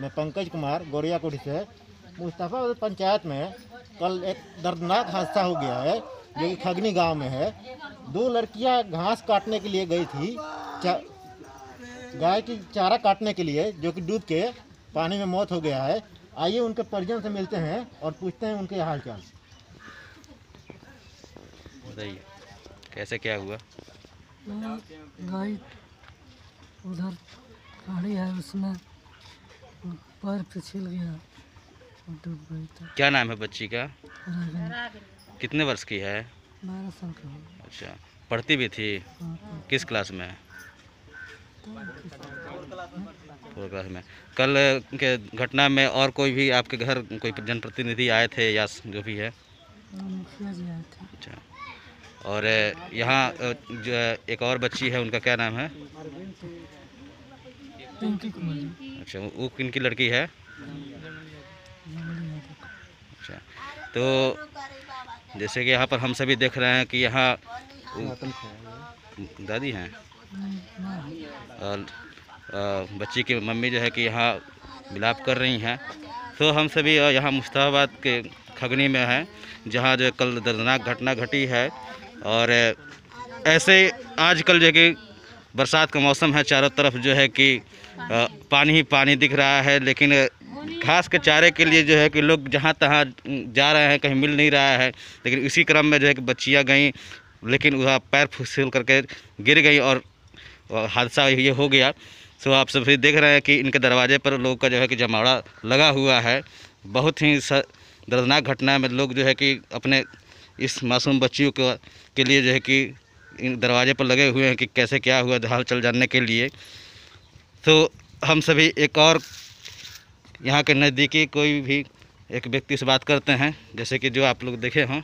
मैं पंकज कुमार गोरियाकोटी से। मुस्तफाबाद पंचायत में कल एक दर्दनाक हादसा हो गया है जो कि खगनी गांव में है। 2 लड़कियां घास काटने के लिए गई थी, गाय की चारा काटने के लिए, जो कि डूब के पानी में मौत हो गया है। आइए उनके परिजन से मिलते हैं और पूछते हैं उनके हालचाल। बताइए कैसे क्या हुआ? गाय उधर खड़ी है, उसमें पैर फिसल गया, डूब गई थी। क्या नाम है बच्ची का? कितने वर्ष की है? 12 साल का। अच्छा, पढ़ती भी थी? किस क्लास में? 4 क्लास में। कल के घटना में और कोई भी आपके घर कोई जनप्रतिनिधि आए थे या जो भी है? मुखिया जी आए थे। अच्छा, और यहाँ जो एक और बच्ची है, उनका क्या नाम है? अच्छा, वो किनकी लड़की है? अच्छा, तो जैसे कि यहाँ पर हम सभी देख रहे हैं कि यहाँ दादी हैं और बच्ची की मम्मी जो है कि यहाँ विलाप कर रही हैं। तो हम सभी यहाँ मुस्तफाबाद के खगनी में हैं, जहाँ जो कल दर्दनाक घटना घटी है। और ऐसे आजकल जो है कि बरसात का मौसम है, चारों तरफ जो है कि पानी ही पानी दिख रहा है, लेकिन घास के चारे के लिए जो है कि लोग जहाँ तहाँ जा रहे हैं, कहीं मिल नहीं रहा है। लेकिन इसी क्रम में जो है कि बच्चियाँ गईं, लेकिन वह पैर फिसल करके गिर गई और हादसा ये हो गया। तो आप सभी देख रहे हैं कि इनके दरवाजे पर लोग का जो है कि जमावड़ा लगा हुआ है। बहुत ही दर्दनाक घटना में लोग जो है कि अपने इस मासूम बच्चियों के लिए जो है कि इन दरवाजे पर लगे हुए हैं कि कैसे क्या हुआ, हाल चल जानने के लिए। तो हम सभी एक और यहाँ के नज़दीकी कोई भी एक व्यक्ति से बात करते हैं, जैसे कि जो आप लोग देखे हों।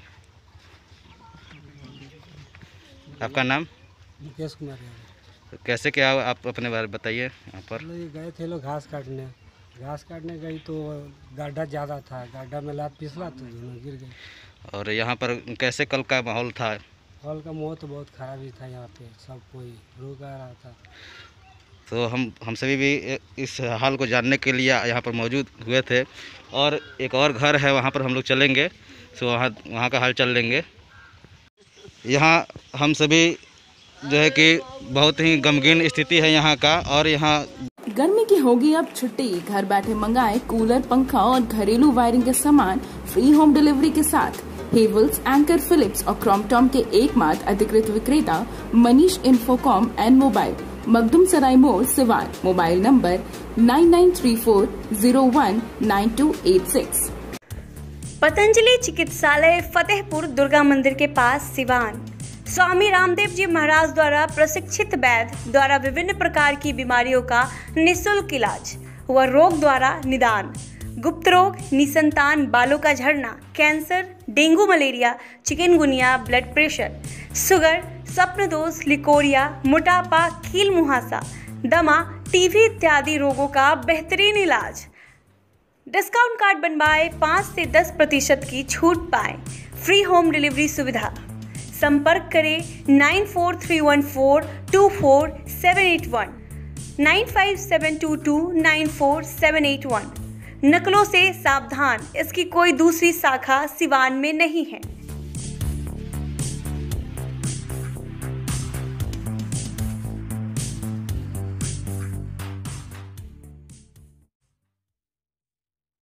आपका नाम? मुकेश कुमार। तो कैसे क्या आप अपने बारे में बताइए। यहाँ पर गए थे लोग घास काटने गई तो गड्ढा ज़्यादा था, गड्ढा में लात फिसला तो दोनों गिर गई। और यहाँ पर कैसे कल का माहौल था? माहौल का माहौल तो बहुत ख़राब ही था, यहाँ पे सब कोई रोक आ रहा था। तो हम सभी भी इस हाल को जानने के लिए यहाँ पर मौजूद हुए थे। और एक और घर है, वहाँ पर हम लोग चलेंगे, तो वहाँ का हाल चल लेंगे। यहाँ हम सभी जो है कि बहुत ही गमगीन स्थिति है यहाँ का। और यहाँ गर्मी की होगी अब छुट्टी, घर बैठे मंगाए कूलर, पंखा और घरेलू वायरिंग के सामान फ्री होम डिलीवरी के साथ। हेवल्स, एंकर, फिलिप्स और क्रॉम्पटन के एकमात्र अधिकृत विक्रेता Manish Infocom and mobile, Makhdum Sarai मोड़, सिवान। Mobile number 9934019286। पतंजलि चिकित्सालय, फतेहपुर दुर्गा मंदिर के पास, सिवान। स्वामी रामदेव जी महाराज द्वारा प्रशिक्षित वैद्य द्वारा विभिन्न प्रकार की बीमारियों का निःशुल्क इलाज व रोग द्वारा निदान। गुप्त रोग, निसंतान बालों का झड़ना, cancer, dengue, malaria, chikungunya, blood pressure, sugar, स्वप्न दोष, लिकोरिया, मोटापा, कील मुहासा, दमा, टीबी इत्यादि रोगों का बेहतरीन इलाज। डिस्काउंट कार्ड बनवाए 5 से 10% की छूट पाएं। फ्री होम डिलीवरी सुविधा। संपर्क करें 9431424781 9572294781। नकलों से सावधान, इसकी कोई दूसरी शाखा सिवान में नहीं है।